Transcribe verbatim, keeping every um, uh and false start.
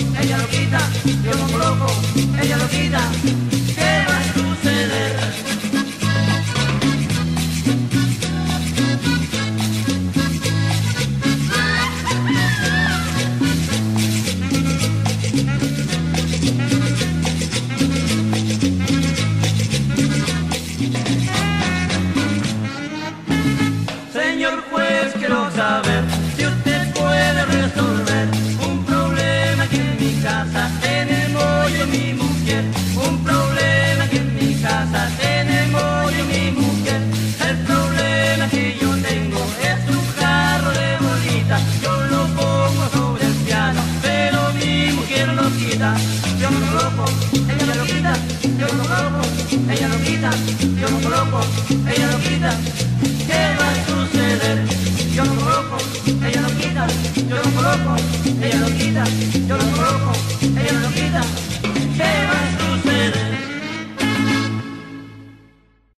ella lo quita, yo me coloco, ella lo quita. ¿Qué va a suceder? Señor juez, quiero saber si usted puede resolver un problema aquí en mi casa, tenemos yo mi mujer. Un problema aquí en mi casa, tenemos yo mi mujer. El problema que yo tengo es un jarro de bolitas, yo lo pongo sobre el piano, pero mi mujer lo quita. Yo me coloco, ella lo quita, yo me coloco, ella lo quita, yo me coloco, ella lo quita.